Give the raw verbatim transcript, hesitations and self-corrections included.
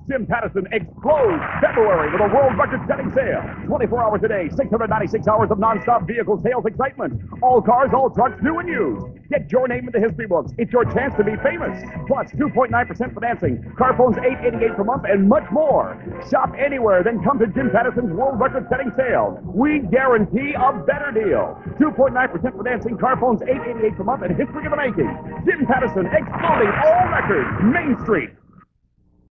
Jim Pattison explodes February with a world record-setting sale. twenty-four hours a day, six hundred ninety-six hours of non-stop vehicle sales excitement. All cars, all trucks, new and used. Get your name in the history books. It's your chance to be famous. Plus two point nine percent financing, car phones eight eighty-eight per month, and much more. Shop anywhere, then come to Jim Pattison's world record-setting sale. We guarantee a better deal. two point nine percent financing, car phones eight eighty-eight per month, and history in the making. Jim Pattison exploding all records. Main Street.